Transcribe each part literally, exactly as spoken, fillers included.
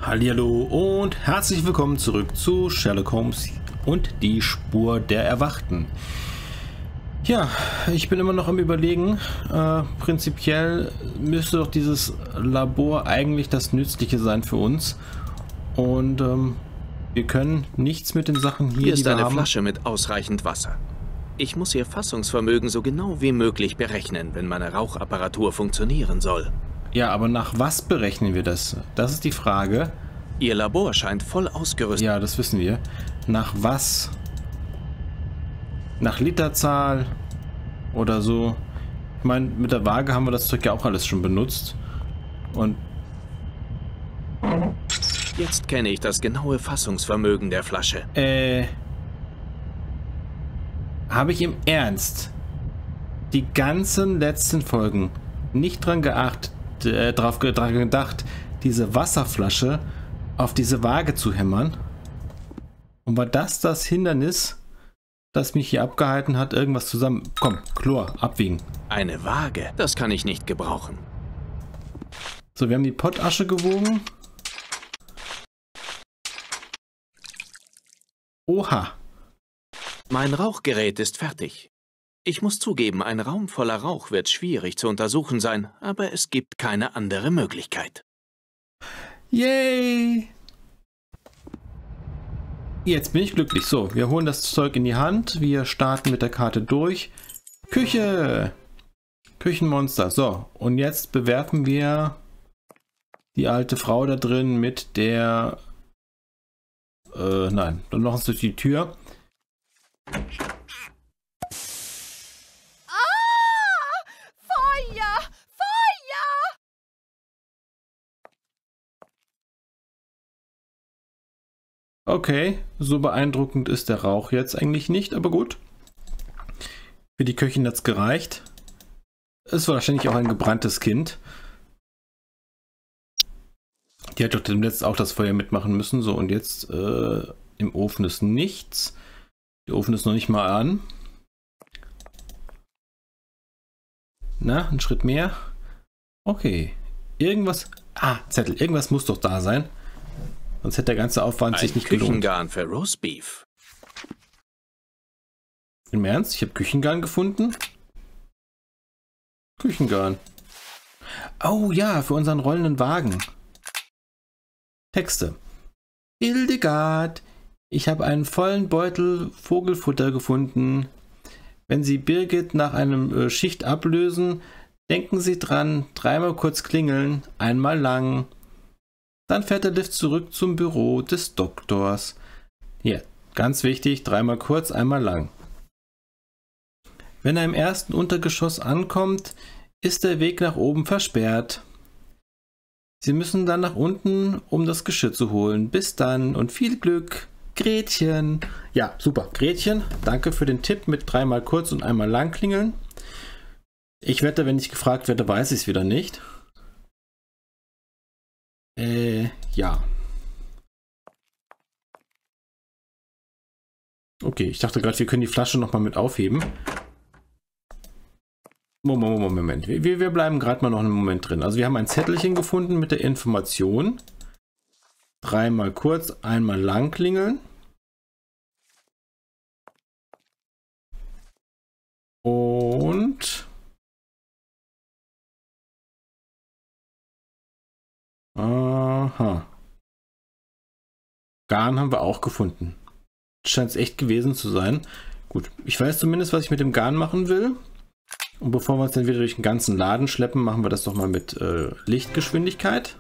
Hallihallo und herzlich willkommen zurück zu Sherlock Holmes und die Spur der Erwachten. Ja, ich bin immer noch am Überlegen. Äh, prinzipiell müsste doch dieses Labor eigentlich das Nützliche sein für uns. Und ähm, wir können nichts mit den Sachen hier, Hier ist die wir eine haben. Flasche mit ausreichend Wasser. Ich muss Ihr Fassungsvermögen so genau wie möglich berechnen, wenn meine Rauchapparatur funktionieren soll. Ja, aber nach was berechnen wir das? Das ist die Frage. Ihr Labor scheint voll ausgerüstet. Ja, das wissen wir. Nach was? Nach Literzahl oder so? Ich meine, mit der Waage haben wir das Zeug ja auch alles schon benutzt. Und Jetzt kenne ich das genaue Fassungsvermögen der Flasche. äh... habe ich im Ernst die ganzen letzten Folgen nicht dran geachtet, äh, drauf ge dran gedacht, diese Wasserflasche auf diese Waage zu hämmern? Und war das das Hindernis, das mich hier abgehalten hat, irgendwas zusammen... Komm, Chlor, abwiegen. Eine Waage? Das kann ich nicht gebrauchen. So, wir haben die Pottasche gewogen. Oha. Mein Rauchgerät ist fertig. Ich muss zugeben, ein Raum voller Rauch wird schwierig zu untersuchen sein, aber es gibt keine andere Möglichkeit. Yay! Jetzt bin ich glücklich. So, wir holen das Zeug in die Hand. Wir starten mit der Karte durch. Küche! Küchenmonster. So, und jetzt bewerfen wir die alte Frau da drin mit der... Äh, nein, dann noch uns durch die Tür. Okay, so beeindruckend ist der Rauch jetzt eigentlich nicht, aber gut. Für die Köchin hat es gereicht. Es war wahrscheinlich auch ein gebranntes Kind. Die hat doch dem letzten auch das Feuer mitmachen müssen. So, und jetzt äh, im Ofen ist nichts. Der Ofen ist noch nicht mal an. Na, ein Schritt mehr. Okay. Irgendwas... Ah, Zettel. Irgendwas muss doch da sein. Sonst hätte der ganze Aufwand Ein sich nicht gelohnt. Küchengarn für Roastbeef. Im Ernst? Ich habe Küchengarn gefunden? Küchengarn. Oh ja, für unseren rollenden Wagen. Texte. Hildegard, ich habe einen vollen Beutel Vogelfutter gefunden. Wenn Sie Birgit nach einem äh, Schicht ablösen, denken Sie dran, dreimal kurz klingeln, einmal lang. Dann fährt der Lift zurück zum Büro des Doktors. Hier, ganz wichtig, dreimal kurz, einmal lang. Wenn er im ersten Untergeschoss ankommt, ist der Weg nach oben versperrt. Sie müssen dann nach unten, um das Geschirr zu holen. Bis dann und viel Glück, Gretchen. Ja, super, Gretchen, danke für den Tipp mit dreimal kurz und einmal lang klingeln. Ich wette, wenn ich gefragt werde, weiß ich es wieder nicht. Äh, ja. Okay, ich dachte gerade, wir können die Flasche nochmal mit aufheben. Moment, Moment, Moment. Wir, wir bleiben gerade mal noch einen Moment drin. Also wir haben ein Zettelchen gefunden mit der Information. Dreimal kurz, einmal lang klingeln. Und... Aha. Garn haben wir auch gefunden. Scheint es echt gewesen zu sein. Gut, ich weiß zumindest, was ich mit dem Garn machen will. Und bevor wir uns dann wieder durch den ganzen Laden schleppen, machen wir das doch mal mit äh, Lichtgeschwindigkeit.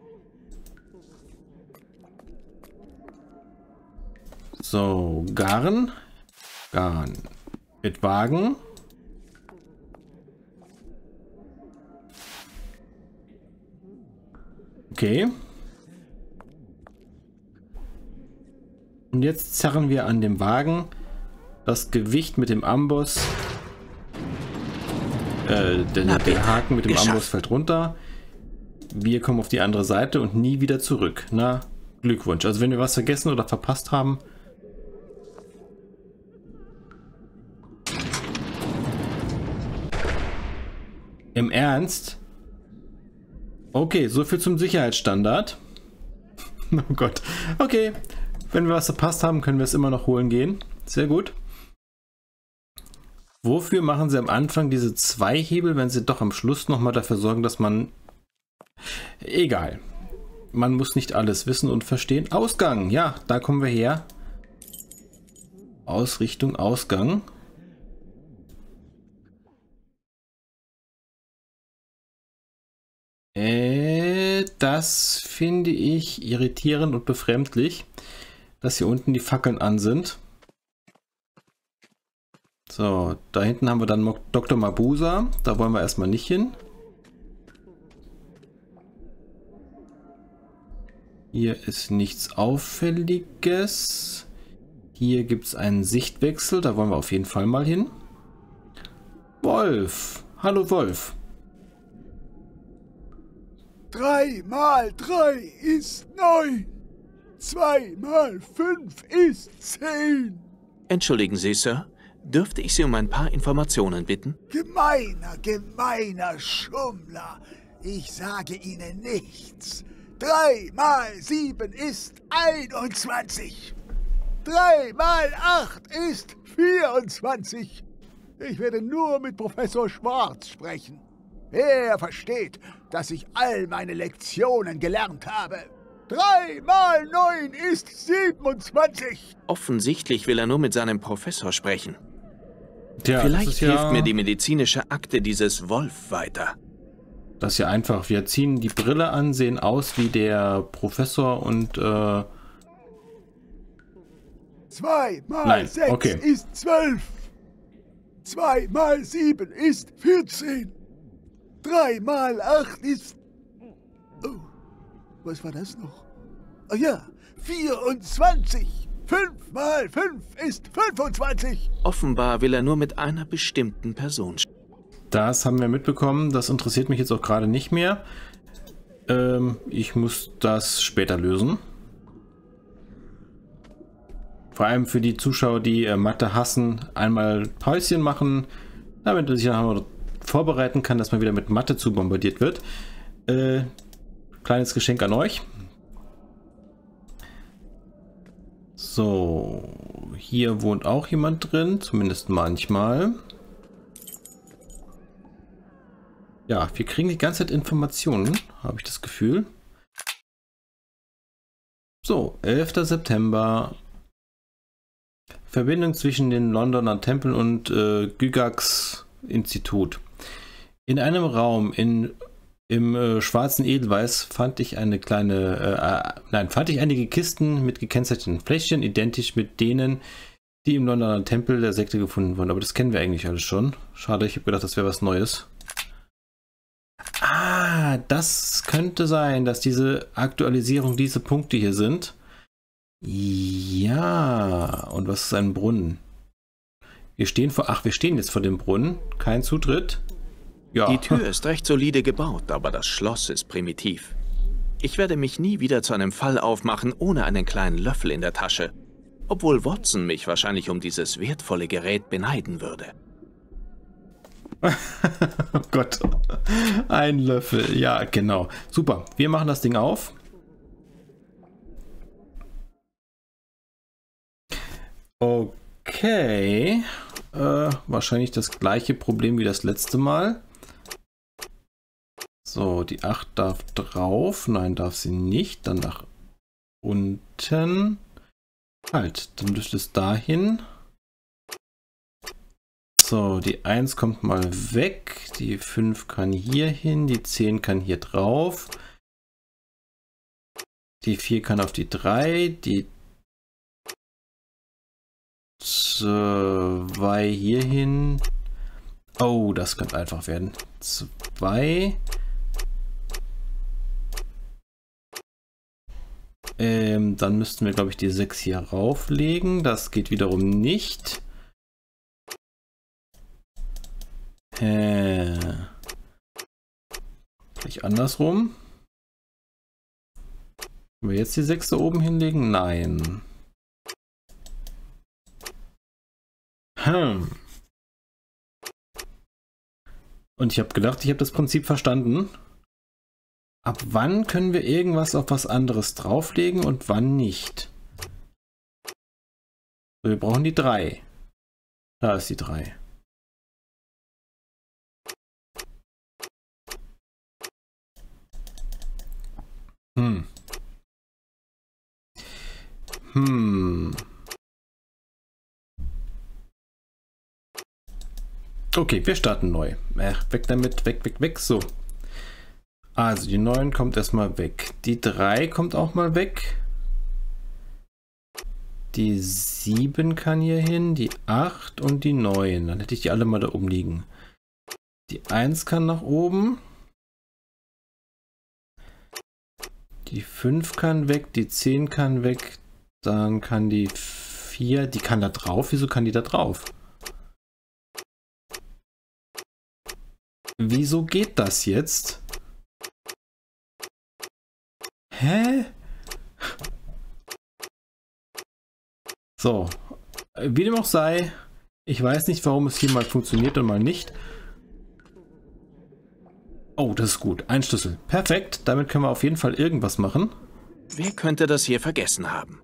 So, Garn. Garn. Mit Wagen. Okay. Und jetzt zerren wir an dem Wagen das Gewicht mit dem Amboss. Äh, der, der Haken mit dem Geschafft. Amboss fällt runter. Wir kommen auf die andere Seite und nie wieder zurück. Na, Glückwunsch. Also wenn wir was vergessen oder verpasst haben. Im Ernst? Okay, so viel zum Sicherheitsstandard. Oh Gott. Okay. Wenn wir was verpasst haben, können wir es immer noch holen gehen. Sehr gut. Wofür machen sie am Anfang diese zwei Hebel, wenn sie doch am Schluss nochmal dafür sorgen, dass man... Egal. Man muss nicht alles wissen und verstehen. Ausgang. Ja, da kommen wir her. Ausrichtung, Ausgang. Äh, das finde ich irritierend und befremdlich, dass hier unten die Fackeln an sind. So, da hinten haben wir dann Doktor Mabusa. Da wollen wir erstmal nicht hin. Hier ist nichts Auffälliges. Hier gibt es einen Sichtwechsel. Da wollen wir auf jeden Fall mal hin. Wolf. Hallo Wolf. Drei mal drei ist neun. Zwei mal fünf ist zehn. Entschuldigen Sie, Sir. Dürfte ich Sie um ein paar Informationen bitten? Gemeiner, gemeiner Schummler. Ich sage Ihnen nichts. Drei mal sieben ist einundzwanzig. Drei mal acht ist vierundzwanzig. Ich werde nur mit Professor Schwarz sprechen. Er versteht, dass ich all meine Lektionen gelernt habe. Drei mal neun ist siebenundzwanzig. Offensichtlich will er nur mit seinem Professor sprechen. Tja, Vielleicht ja, hilft mir die medizinische Akte dieses Wolf weiter. Das ist ja einfach. Wir ziehen die Brille an, sehen aus wie der Professor und... Äh Zwei mal Nein, sechs okay. ist zwölf. Zwei mal sieben ist vierzehn. Drei mal acht ist... Oh, was war das noch? Oh ja, vierundzwanzig. Fünf mal fünf ist fünfundzwanzig. Offenbar will er nur mit einer bestimmten Person sprechen. Das haben wir mitbekommen. Das interessiert mich jetzt auch gerade nicht mehr. Ähm, ich muss das später lösen. Vor allem für die Zuschauer, die äh, Mathe hassen, einmal Päuschen machen, damit man sich dann vorbereiten kann, dass man wieder mit Mathe zu bombardiert wird. Äh, kleines Geschenk an euch. So, hier wohnt auch jemand drin, zumindest manchmal. Ja, wir kriegen die ganze Zeit Informationen, habe ich das Gefühl. So, elfter September. Verbindung zwischen den Londoner Tempeln und äh, Gygax Institut. In einem Raum in, im äh, schwarzen Edelweiß fand ich eine kleine, äh, nein, fand ich einige Kisten mit gekennzeichneten Fläschchen, identisch mit denen, die im Londoner Tempel der Sekte gefunden wurden. Aber das kennen wir eigentlich alles schon. Schade, ich habe gedacht, das wäre was Neues. Ah, das könnte sein, dass diese Aktualisierung diese Punkte hier sind. Ja, und was ist ein Brunnen? Wir stehen vor, ach, wir stehen jetzt vor dem Brunnen. Kein Zutritt. Ja. Die Tür ist recht solide gebaut, aber das Schloss ist primitiv. Ich werde mich nie wieder zu einem Fall aufmachen, ohne einen kleinen Löffel in der Tasche. Obwohl Watson mich wahrscheinlich um dieses wertvolle Gerät beneiden würde. Oh Gott. Ein Löffel. Ja, genau. Super. Wir machen das Ding auf. Okay. Äh, wahrscheinlich das gleiche Problem wie das letzte Mal. So, die acht darf drauf. Nein, darf sie nicht. Dann nach unten. Halt, dann dürfte es dahin. So, die eins kommt mal weg. Die fünf kann hier hin. Die zehn kann hier drauf. Die vier kann auf die drei. Die zwei hier hin. Oh, das könnte einfach werden. zwei. Ähm, dann müssten wir, glaube ich, die sechs hier rauflegen. Das geht wiederum nicht. Äh, vielleicht andersrum. Können wir jetzt die sechs da oben hinlegen? Nein. Hm. Und ich habe gedacht, ich habe das Prinzip verstanden. Ab wann können wir irgendwas auf was anderes drauflegen und wann nicht? So, wir brauchen die drei. Da ist die drei. Hm. Hm. Okay, wir starten neu. Äh, weg damit, weg, weg, weg. So. Also die neun kommt erstmal weg. Die drei kommt auch mal weg. Die sieben kann hier hin, die acht und die neun. Dann hätte ich die alle mal da oben liegen. Die eins kann nach oben. Die fünf kann weg, die zehn kann weg. Dann kann die vier, die kann da drauf. Wieso kann die da drauf? Wieso geht das jetzt? Hä? So, wie dem auch sei, ich weiß nicht, warum es hier mal funktioniert und mal nicht. Oh, das ist gut. Ein Schlüssel. Perfekt, damit können wir auf jeden Fall irgendwas machen. Wer könnte das hier vergessen haben?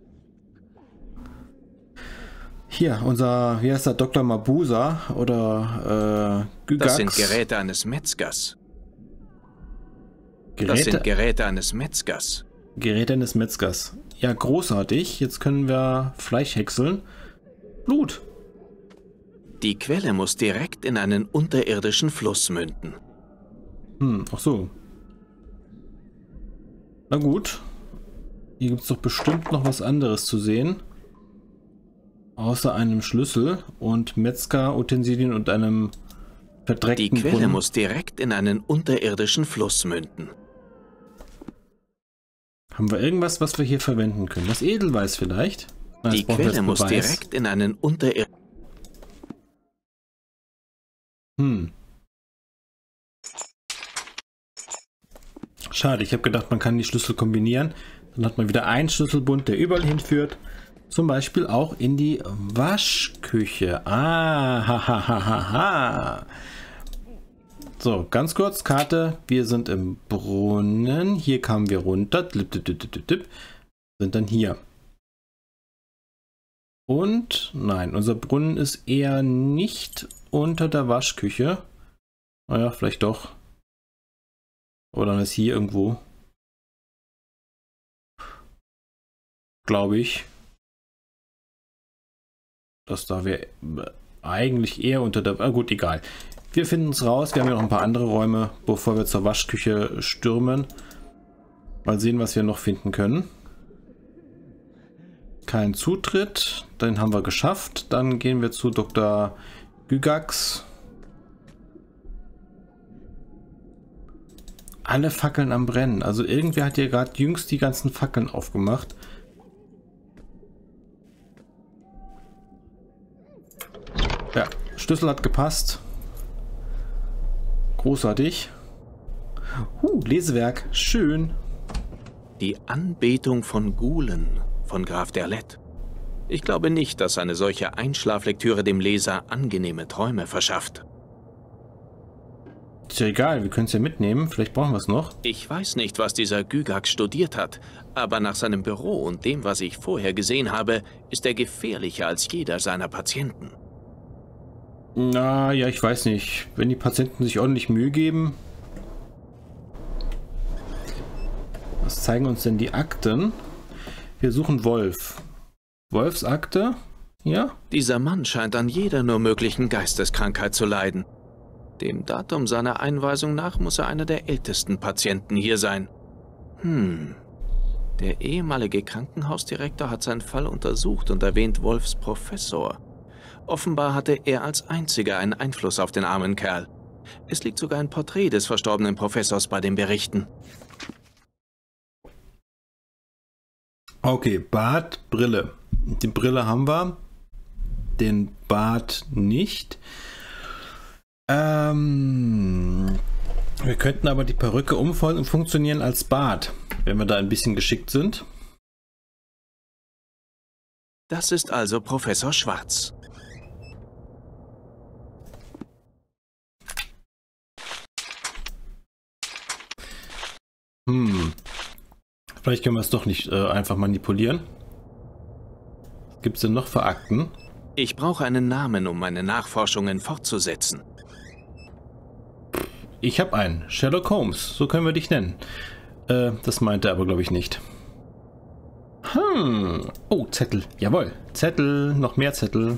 Hier, unser, wie heißt der, Doktor Mabusa oder äh, Gygax. Das sind Geräte eines Metzgers. Geräte, Das sind Geräte eines Metzgers. Geräte eines Metzgers. Ja, großartig. Jetzt können wir Fleisch häckseln. Blut. Die Quelle muss direkt in einen unterirdischen Fluss münden. Hm, ach so. Na gut. Hier gibt es doch bestimmt noch was anderes zu sehen. Außer einem Schlüssel und Metzger-Utensilien und einem verdreckten Die Quelle Brunnen. muss direkt in einen unterirdischen Fluss münden. Haben wir irgendwas, was wir hier verwenden können? Das Edelweiß vielleicht? Na, Die Quelle muss direkt in einen unterirdischen... Hm. Schade, ich habe gedacht, man kann die Schlüssel kombinieren. Dann hat man wieder einen Schlüsselbund, der überall hinführt. Zum Beispiel auch in die Waschküche. Ah, ha, ha, ha, ha, ha. So, ganz kurz, Karte. Wir sind im Brunnen. Hier kamen wir runter. Dip, dip, dip, dip, dip. Sind dann hier. Und, nein, unser Brunnen ist eher nicht unter der Waschküche. Naja, vielleicht doch. Oder dann ist hier irgendwo. Glaube ich. Das da wäre eigentlich eher unter der... Ah, gut, egal. Wir finden es raus. Wir haben ja noch ein paar andere Räume, bevor wir zur Waschküche stürmen. Mal sehen, was wir noch finden können. Kein Zutritt. Den haben wir geschafft. Dann gehen wir zu Doktor Gygax. Alle Fackeln am Brennen. Also irgendwer hat hier gerade jüngst die ganzen Fackeln aufgemacht. Ja, Schlüssel hat gepasst. Großartig. Uh, Lesewerk. Schön. Die Anbetung von Gulen von Graf Derlet. Ich glaube nicht, dass eine solche Einschlaflektüre dem Leser angenehme Träume verschafft. Ist ja egal, wir können es ja mitnehmen. Vielleicht brauchen wir es noch. Ich weiß nicht, was dieser Gygax studiert hat, aber nach seinem Büro und dem, was ich vorher gesehen habe, ist er gefährlicher als jeder seiner Patienten. Na ja, ich weiß nicht. Wenn die Patienten sich ordentlich Mühe geben. Was zeigen uns denn die Akten? Wir suchen Wolf. Wolfs Akte? Ja? Dieser Mann scheint an jeder nur möglichen Geisteskrankheit zu leiden. Dem Datum seiner Einweisung nach muss er einer der ältesten Patienten hier sein. Hm. Der ehemalige Krankenhausdirektor hat seinen Fall untersucht und erwähnt Wolfs Professor. Offenbar hatte er als einziger einen Einfluss auf den armen Kerl. Es liegt sogar ein Porträt des verstorbenen Professors bei den Berichten. Okay, Bart, Brille. Die Brille haben wir. Den Bart nicht. Ähm, wir könnten aber die Perücke umfunktionieren als Bart, wenn wir da ein bisschen geschickt sind. Das ist also Professor Schwarz. Hm, Vielleicht können wir es doch nicht äh, einfach manipulieren. Was gibt es denn noch für Akten? Ich brauche einen Namen, um meine Nachforschungen fortzusetzen. Ich habe einen. Sherlock Holmes. So können wir dich nennen. Äh, das meinte er aber, glaube ich, nicht. Hm. Oh, Zettel. Jawohl. Zettel. Noch mehr Zettel.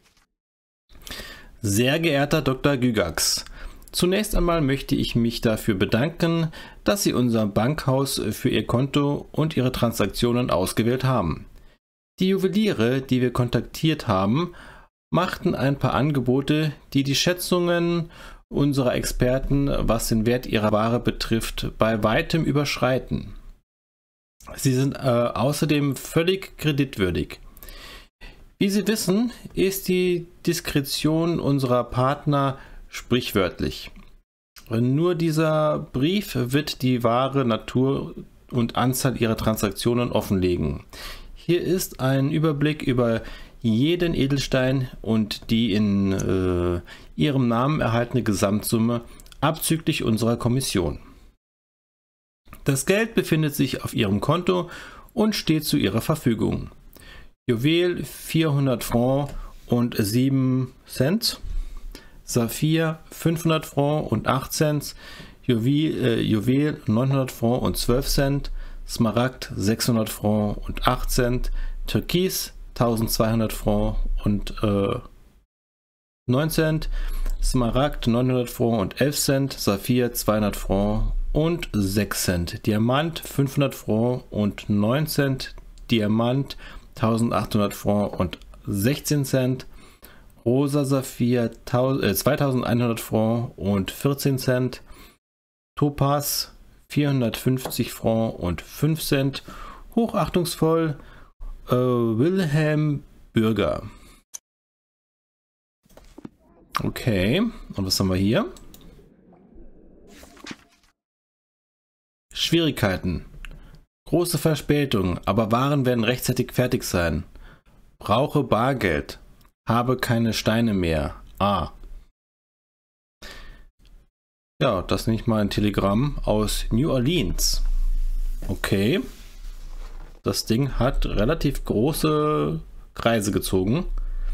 Sehr geehrter Doktor Gygax. Zunächst einmal möchte ich mich dafür bedanken, dass Sie unser Bankhaus für Ihr Konto und Ihre Transaktionen ausgewählt haben. Die Juweliere, die wir kontaktiert haben, machten ein paar Angebote, die die Schätzungen unserer Experten, was den Wert ihrer Ware betrifft, bei weitem überschreiten. Sie sind äh, außerdem völlig kreditwürdig. Wie Sie wissen, ist die Diskretion unserer Partner sprichwörtlich. Nur dieser Brief wird die wahre Natur und Anzahl ihrer Transaktionen offenlegen. Hier ist ein Überblick über jeden Edelstein und die in äh, ihrem Namen erhaltene Gesamtsumme abzüglich unserer Kommission. Das Geld befindet sich auf ihrem Konto und steht zu ihrer Verfügung. Juwel vierhundert Francs und sieben Cent, Saphir fünfhundert Francs und acht Cent, Juwel, äh, Juwel neunhundert Francs und zwölf Cent, Smaragd sechshundert Francs und acht Cent, Türkis eintausendzweihundert Francs und äh, neun Cent, Smaragd neunhundert Francs und elf Cent, Saphir zweihundert Francs und sechs Cent, Diamant fünfhundert Francs und neun Cent, Diamant eintausendachthundert Francs und sechzehn Cent, Rosa Saphir zweitausendeinhundert Francs und vierzehn Cent, Topaz vierhundertfünfzig Francs und fünf Cent, hochachtungsvoll äh, Wilhelm Bürger. Okay, und was haben wir hier? Schwierigkeiten. Große Verspätung, aber Waren werden rechtzeitig fertig sein. Brauche Bargeld. Habe keine Steine mehr. Ah. Ja, das nenne ich mal ein Telegramm aus New Orleans. Okay. Das Ding hat relativ große Kreise gezogen.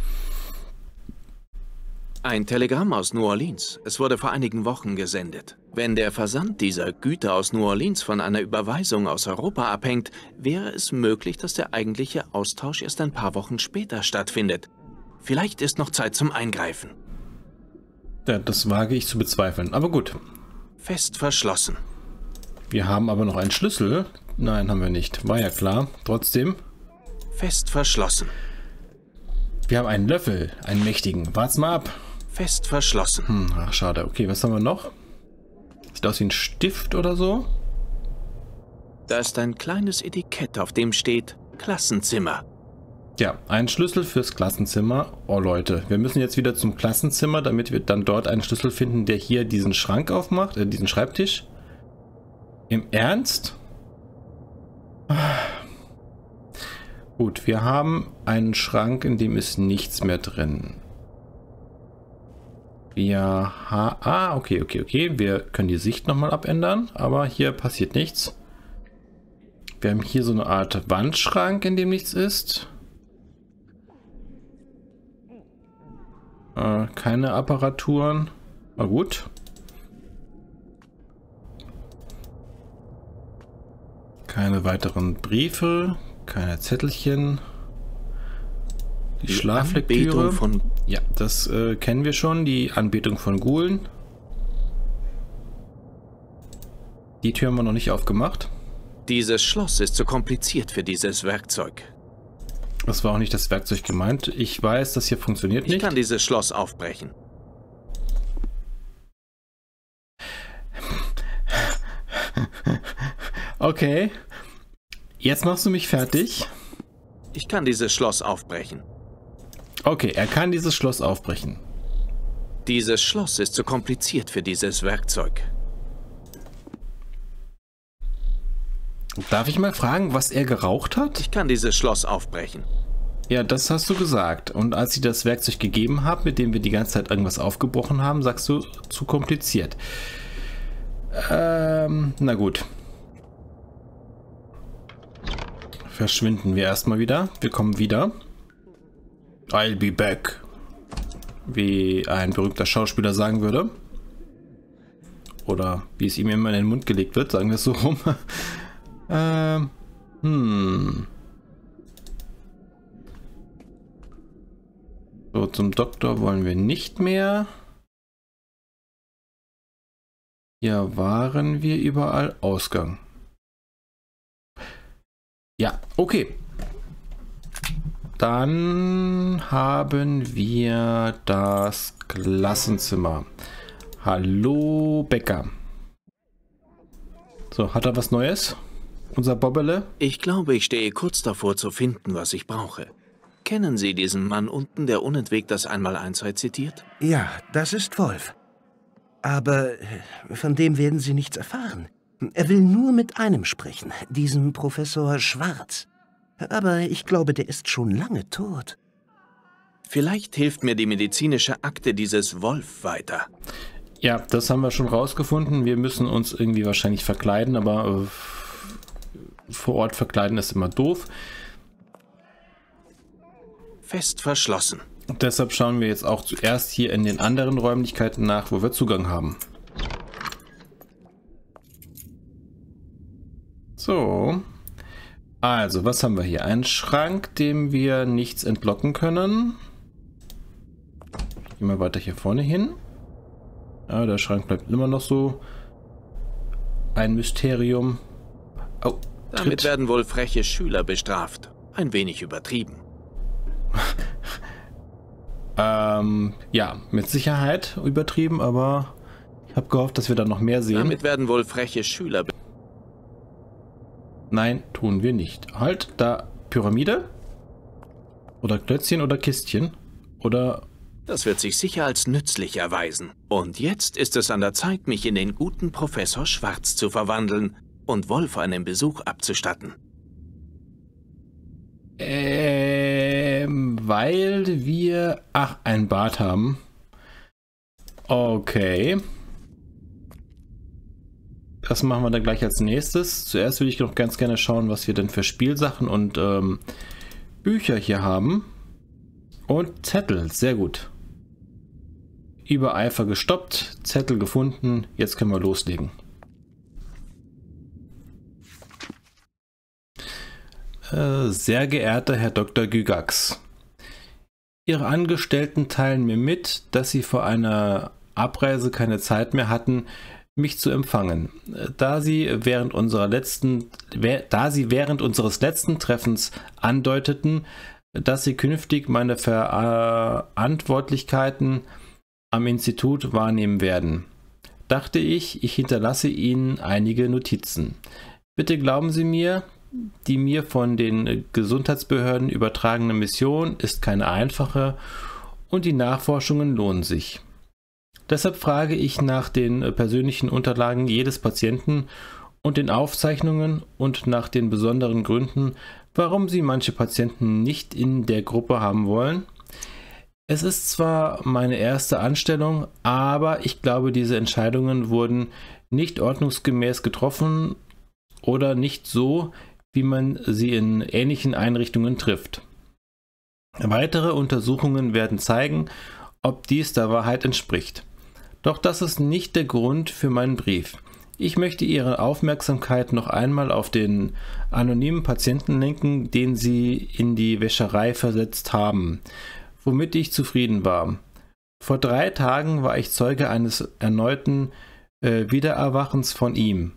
Ein Telegramm aus New Orleans. Es wurde vor einigen Wochen gesendet. Wenn der Versand dieser Güter aus New Orleans von einer Überweisung aus Europa abhängt, wäre es möglich, dass der eigentliche Austausch erst ein paar Wochen später stattfindet. Vielleicht ist noch Zeit zum Eingreifen. Ja, das wage ich zu bezweifeln. Aber gut. Fest verschlossen. Wir haben aber noch einen Schlüssel. Nein, haben wir nicht. War ja klar. Trotzdem. Fest verschlossen. Wir haben einen Löffel. Einen mächtigen. Wart's mal ab. Fest verschlossen. Hm, ach, schade. Okay, was haben wir noch? Sieht aus wie ein Stift oder so. Da ist ein kleines Etikett, auf dem steht Klassenzimmer. Ja, ein Schlüssel fürs Klassenzimmer. Oh Leute, wir müssen jetzt wieder zum Klassenzimmer, damit wir dann dort einen Schlüssel finden, der hier diesen Schrank aufmacht, äh, diesen Schreibtisch. Im Ernst? Gut, wir haben einen Schrank, in dem ist nichts mehr drin. Wir ha ah, okay, okay, okay. Wir können die Sicht nochmal abändern, aber hier passiert nichts. Wir haben hier so eine Art Wandschrank, in dem nichts ist. Äh, keine Apparaturen. Na gut. Keine weiteren Briefe, keine Zettelchen. Die, die Schlaflektüre. Von ja, das äh, kennen wir schon. Die Anbetung von Ghoulen. Die Tür haben wir noch nicht aufgemacht. Dieses Schloss ist zu kompliziert für dieses Werkzeug. Das war auch nicht das Werkzeug gemeint. Ich weiß, das hier funktioniert nicht. Ich kann dieses Schloss aufbrechen. Okay. Jetzt machst du mich fertig. Ich kann dieses Schloss aufbrechen. Okay, er kann dieses Schloss aufbrechen. Dieses Schloss ist zu kompliziert für dieses Werkzeug. Darf ich mal fragen, was er geraucht hat? Ich kann dieses Schloss aufbrechen. Ja, das hast du gesagt. Und als ich das Werkzeug gegeben habe, mit dem wir die ganze Zeit irgendwas aufgebrochen haben, sagst du, zu kompliziert. Ähm, na gut. verschwinden wir erstmal wieder. Wir kommen wieder. I'll be back. Wie ein berühmter Schauspieler sagen würde. Oder wie es ihm immer in den Mund gelegt wird, sagen wir es so rum. ähm, hm. So, zum Doktor wollen wir nicht mehr. Hier waren wir überall. Ausgang. Ja, okay. Dann haben wir das Klassenzimmer. Hallo, Becker. So, hat er was Neues? Unser Bobbele? Ich glaube, ich stehe kurz davor zu finden, was ich brauche. Kennen Sie diesen Mann unten, der unentwegt das Einmaleins rezitiert? Ja, das ist Wolf. Aber von dem werden Sie nichts erfahren. Er will nur mit einem sprechen, diesem Professor Schwarz. Aber ich glaube, der ist schon lange tot. Vielleicht hilft mir die medizinische Akte dieses Wolf weiter. Ja, das haben wir schon rausgefunden. Wir müssen uns irgendwie wahrscheinlich verkleiden, aber äh, vor Ort verkleiden ist immer doof. Fest verschlossen. Und deshalb schauen wir jetzt auch zuerst hier in den anderen Räumlichkeiten nach, wo wir Zugang haben. So. Also, was haben wir hier? Einen Schrank, dem wir nichts entlocken können. Gehen wir weiter hier vorne hin. Ja, der Schrank bleibt immer noch so ein Mysterium. Oh, damit werden wohl freche Schüler bestraft. Ein wenig übertrieben. ähm, ja, mit Sicherheit übertrieben, aber ich habe gehofft, dass wir da noch mehr sehen. Damit werden wohl freche Schüler bestraft. Nein, tun wir nicht. Halt, da Pyramide? Oder Klötzchen oder Kistchen? Oder... Das wird sich sicher als nützlich erweisen. Und jetzt ist es an der Zeit, mich in den guten Professor Schwarz zu verwandeln und Wolf einen Besuch abzustatten. Ähm, weil wir... Ach, ein Bad haben. Okay. Das machen wir dann gleich als nächstes. Zuerst würde ich noch ganz gerne schauen, was wir denn für Spielsachen und ähm, Bücher hier haben. Und Zettel, sehr gut. Übereifer gestoppt, Zettel gefunden, jetzt können wir loslegen. Äh, sehr geehrter Herr Doktor Gygax, Ihre Angestellten teilen mir mit, dass Sie vor einer Abreise keine Zeit mehr hatten, mich zu empfangen. Da sie während unserer letzten, da sie während unseres letzten Treffens andeuteten, dass sie künftig meine Verantwortlichkeiten am Institut wahrnehmen werden, dachte ich, ich hinterlasse Ihnen einige Notizen. Bitte glauben Sie mir, die mir von den Gesundheitsbehörden übertragene Mission ist keine einfache und die Nachforschungen lohnen sich. Deshalb frage ich nach den persönlichen Unterlagen jedes Patienten und den Aufzeichnungen und nach den besonderen Gründen, warum Sie manche Patienten nicht in der Gruppe haben wollen. Es ist zwar meine erste Anstellung, aber ich glaube, diese Entscheidungen wurden nicht ordnungsgemäß getroffen oder nicht so, wie man sie in ähnlichen Einrichtungen trifft. Weitere Untersuchungen werden zeigen, ob dies der Wahrheit entspricht. Doch das ist nicht der Grund für meinen Brief. Ich möchte Ihre Aufmerksamkeit noch einmal auf den anonymen Patienten lenken, den Sie in die Wäscherei versetzt haben, womit ich zufrieden war. Vor drei Tagen war ich Zeuge eines erneuten äh, Wiedererwachens von ihm.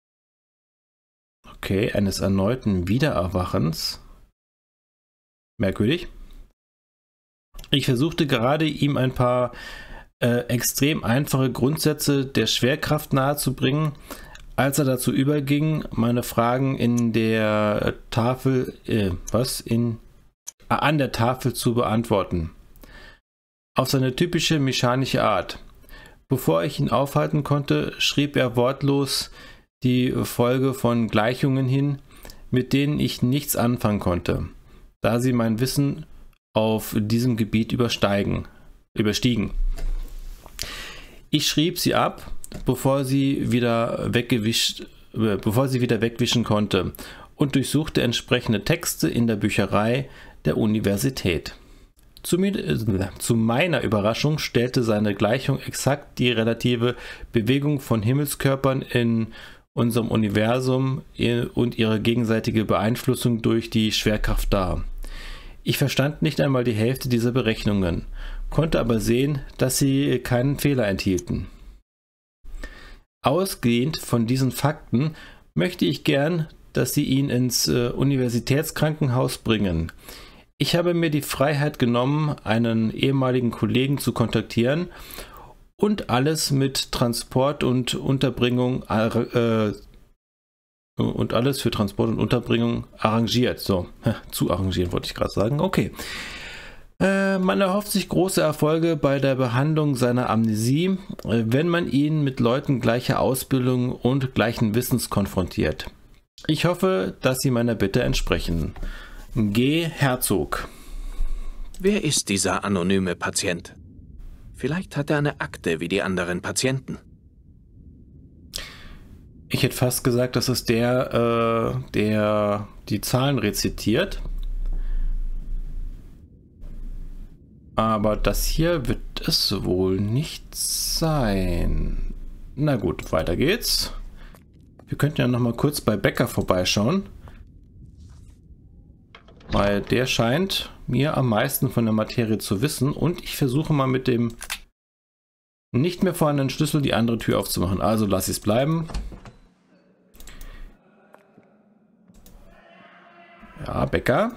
Okay, eines erneuten Wiedererwachens. Merkwürdig. Ich versuchte gerade, ihm ein paar Äh, extrem einfache Grundsätze der Schwerkraft nahezubringen, als er dazu überging, meine Fragen in der Tafel, äh, was, in, äh, an der Tafel zu beantworten. Auf seine typische mechanische Art. Bevor ich ihn aufhalten konnte, schrieb er wortlos die Folge von Gleichungen hin, mit denen ich nichts anfangen konnte, da sie mein Wissen auf diesem Gebiet übersteigen, überstiegen. Ich schrieb sie ab, bevor sie wieder weggewischt, bevor sie wieder wegwischen konnte und durchsuchte entsprechende Texte in der Bücherei der Universität. Zu, äh, zu meiner Überraschung stellte seine Gleichung exakt die relative Bewegung von Himmelskörpern in unserem Universum und ihre gegenseitige Beeinflussung durch die Schwerkraft dar. Ich verstand nicht einmal die Hälfte dieser Berechnungen, konnte aber sehen, dass sie keinen Fehler enthielten. Ausgehend von diesen Fakten möchte ich gern, dass Sie ihn ins äh, Universitätskrankenhaus bringen. Ich habe mir die Freiheit genommen, einen ehemaligen Kollegen zu kontaktieren und alles mit Transport und Unterbringung äh, und alles für Transport und Unterbringung arrangiert. So, zu arrangieren wollte ich gerade sagen. Okay. Äh, man erhofft sich große Erfolge bei der Behandlung seiner Amnesie, äh, wenn man ihn mit Leuten gleicher Ausbildung und gleichen Wissens konfrontiert. Ich hoffe, dass Sie meiner Bitte entsprechen. G. Herzog. Wer ist dieser anonyme Patient? Vielleicht hat er eine Akte wie die anderen Patienten. Ich hätte fast gesagt, das ist der, äh, der die Zahlen rezitiert. Aber das hier wird es wohl nicht sein. Na gut, weiter geht's. Wir könnten ja noch mal kurz bei Becker vorbeischauen. Weil der scheint mir am meisten von der Materie zu wissen. Und ich versuche mal mit dem nicht mehr vorhandenen Schlüssel die andere Tür aufzumachen. Also lasse ich es bleiben. Ja, Becker.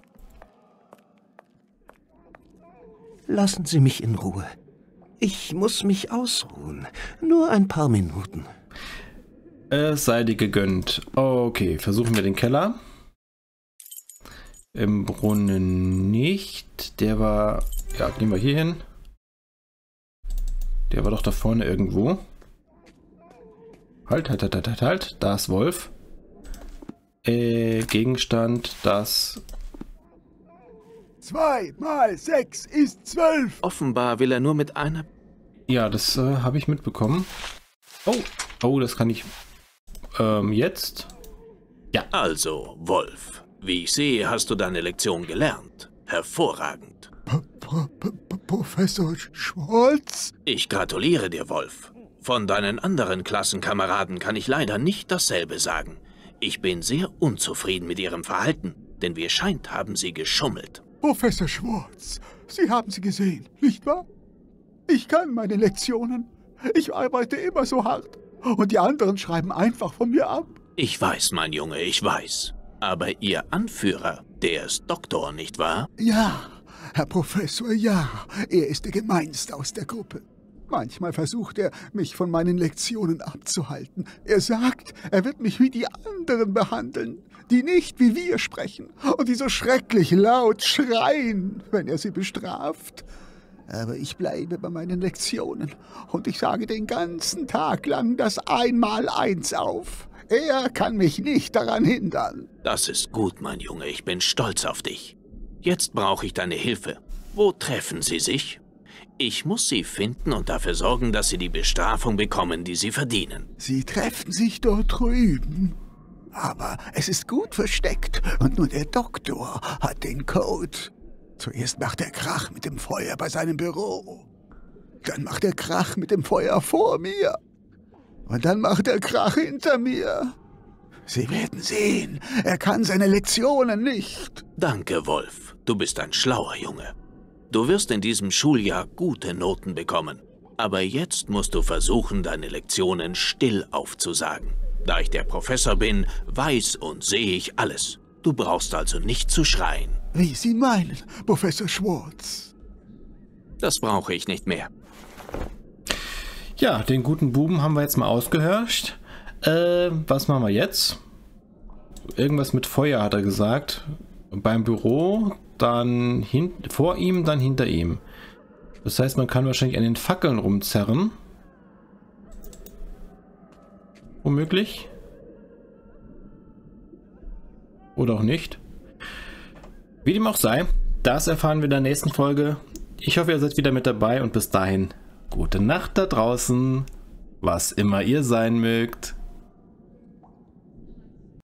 Lassen Sie mich in Ruhe. Ich muss mich ausruhen. Nur ein paar Minuten. Es sei dir gegönnt. Okay, versuchen wir den Keller. Im Brunnen nicht. Der war... Ja, gehen wir hier hin. Der war doch da vorne irgendwo. Halt, halt, halt, halt, halt, halt. Da ist Wolf. Äh, Gegenstand, das... Zwei mal sechs ist zwölf. Offenbar will er nur mit einer... Ja, das äh, habe ich mitbekommen. Oh, oh, das kann ich... Ähm, jetzt? Ja. Also, Wolf, wie ich sehe, hast du deine Lektion gelernt. Hervorragend. Pro Pro Professor Schwartz? Ich gratuliere dir, Wolf. Von deinen anderen Klassenkameraden kann ich leider nicht dasselbe sagen. Ich bin sehr unzufrieden mit ihrem Verhalten, denn wie es scheint, haben sie geschummelt. Professor Schwartz, Sie haben sie gesehen, nicht wahr? Ich kann meine Lektionen. Ich arbeite immer so hart. Und die anderen schreiben einfach von mir ab. Ich weiß, mein Junge, ich weiß. Aber Ihr Anführer, der ist Doktor, nicht wahr? Ja, Herr Professor, ja. Er ist der Gemeinste aus der Gruppe. Manchmal versucht er, mich von meinen Lektionen abzuhalten. Er sagt, er wird mich wie die anderen behandeln, die nicht wie wir sprechen und die so schrecklich laut schreien, wenn er sie bestraft. Aber ich bleibe bei meinen Lektionen und ich sage den ganzen Tag lang das Einmaleins auf. Er kann mich nicht daran hindern. Das ist gut, mein Junge, ich bin stolz auf dich. Jetzt brauche ich deine Hilfe. Wo treffen Sie sich? Ich muss sie finden und dafür sorgen, dass sie die Bestrafung bekommen, die sie verdienen. Sie treffen sich dort drüben. Aber es ist gut versteckt und nur der Doktor hat den Code. Zuerst macht er Krach mit dem Feuer bei seinem Büro. Dann macht er Krach mit dem Feuer vor mir. Und dann macht er Krach hinter mir. Sie werden sehen, er kann seine Lektionen nicht. Danke, Wolf. Du bist ein schlauer Junge. Du wirst in diesem Schuljahr gute Noten bekommen. Aber jetzt musst du versuchen, deine Lektionen still aufzusagen. Da ich der Professor bin, weiß und sehe ich alles. Du brauchst also nicht zu schreien. Wie Sie meinen, Professor Schwartz. Das brauche ich nicht mehr. Ja, den guten Buben haben wir jetzt mal ausgehörscht. Äh, was machen wir jetzt? Irgendwas mit Feuer hat er gesagt. Beim Büro, dann hin vor ihm, dann hinter ihm. Das heißt, man kann wahrscheinlich an den Fackeln rumzerren. Womöglich. Oder auch nicht. Wie dem auch sei, das erfahren wir in der nächsten Folge. Ich hoffe, ihr seid wieder mit dabei und bis dahin, gute Nacht da draußen, was immer ihr sein mögt.